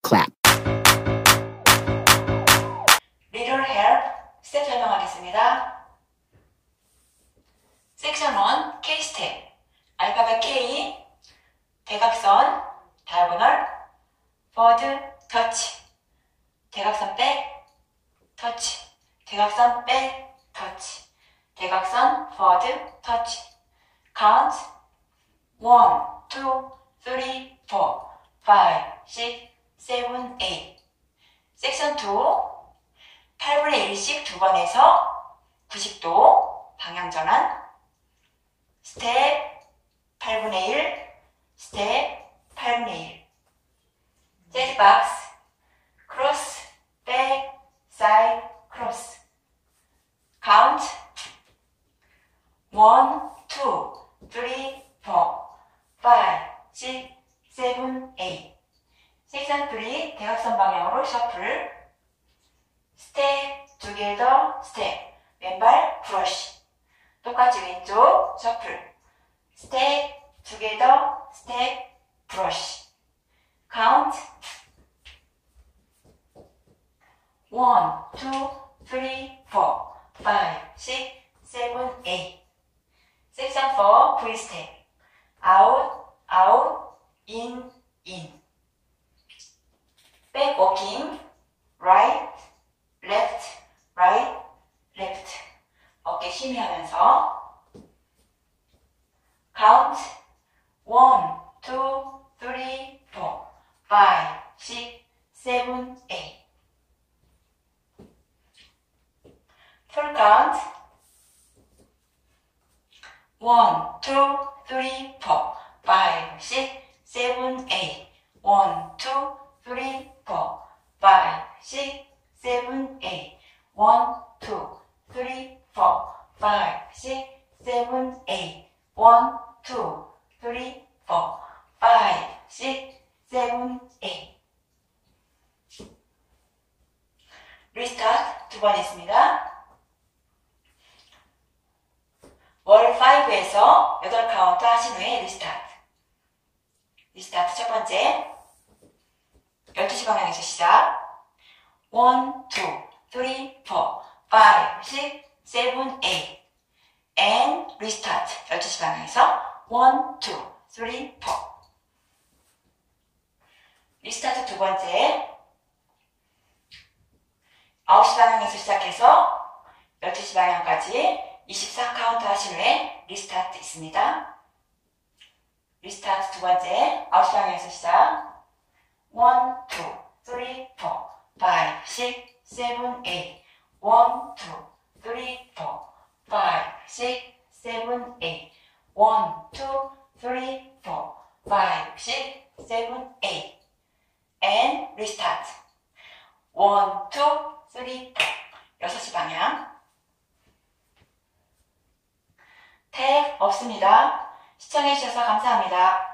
clap. Little help 스텝 설명하겠습니다. 섹션 1 K 스텝 알파벳 K 대각선 다이아고널 forward touch 대각선 백 터치 대각선 백 터치 대각선 forward touch count 1, 2, 3, 4, 5, 6, 7, 8 섹션 2 8분의 1씩 두 번 해서 90도 방향 전환 스텝 8분의 1 스텝 8분의 1 재즈 박스 크로스 백 사이드 크로스 카운트 1, 2, 3, 4, 5, 6, 7, 8 섹션 3 대각선 방향으로 셔플 스텝 together 스텝 왼발 브러쉬 똑같이 왼쪽 셔플 스텝 together 스텝 브러쉬 카운트 1, 2, 3, 4, 5, 6, 7, 8 섹션 4 V 스텝 out, out, in, in back walking right, left, right, left 어깨 힘이 하면서 count 1, 2, 3, 4, 5, 6, 7, 8 full count 1, 2, 3, 4, 5, 6, 7, 8 1, 2, 3, 4, 5, 6, 7, 8 1, 2, 3, 4, 5, 6, 7, 8 1, 2, 3, 4, 5, 6, 7, 8 리스타트 두 번 했습니다. 월 5에서 8카운트 하신 후에 리스타트 리스타트 첫 번째 12시 방향에서 시작 1, 2, 3, 4, 5, 6, 7, 8 and 리스타트 12시 방향에서 1, 2, 3, 4 리스타트 두 번째 9시 방향에서 시작해서 12시 방향까지 24카운트 하신 후에 리스타트 있습니다. 리스타트 두 번째 9시 방향에서 시작 1, 2, 3, 4, 5, 6, 7, 8 1, 2, 3, 4, 5, 6, 7, 8 1, 2, 3, 4, 5, 6, 7, 8 and restart 1, 2, 3, 4 6시 방향 탭 없습니다. 시청해주셔서 감사합니다.